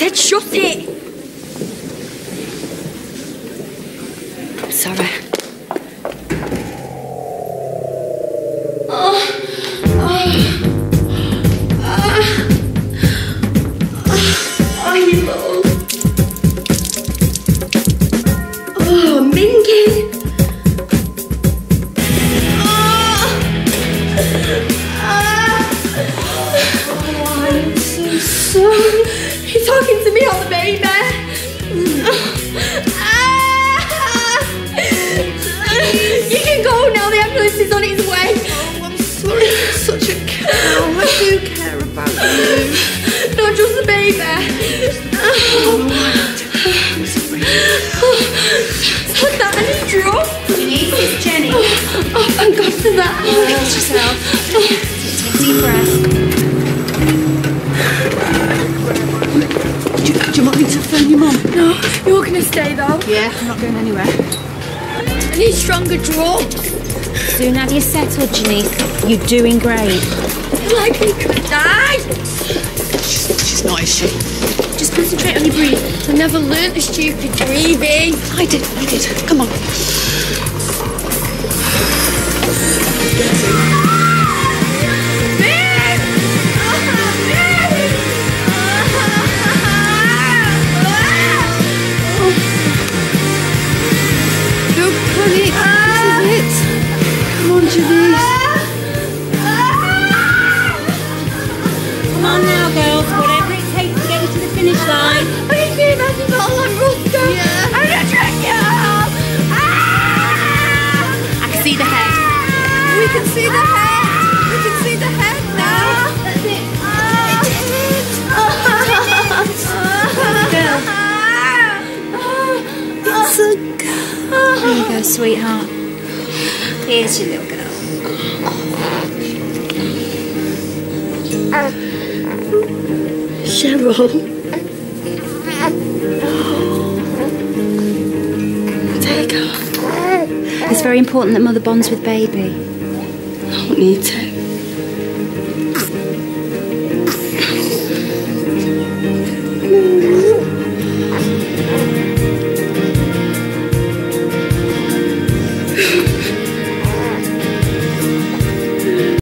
said shut it. Sorry. Oh, you little. Oh, Mingy. I'm so sorry. You're talking to me on the baby. You can go now, the ambulance is on its way. Oh, I'm sorry, you're such a cow. I do care about you. Not just the baby. I'm sorry. What's that? I need drugs. Janeece, it's Jenny. Oh, thank God for that. Fix yourself. Take a deep breath. Do you want me to phone your mum? No, you're going to stay though. Yeah, I'm not going anywhere. I need stronger drugs. Soon have you settled, Janeece. You're doing great. Like you could die. She's not, is she? Just concentrate on your breathing. I never learnt the stupid breathing. I did. Come on. Don't panic. This is it. Come on, Janeece. Come on now, girls. Whatever it takes to get you to the finish line. I can see nothing but all I'm Roscoe. Yeah. I'm gonna drag you home. I can see the head. We can see the head. We can see the head now. That's it. It's a girl. There you go, sweetheart. Here's your little girl. Cheryl. Take her. It's very important that mother bonds with baby. I don't need to.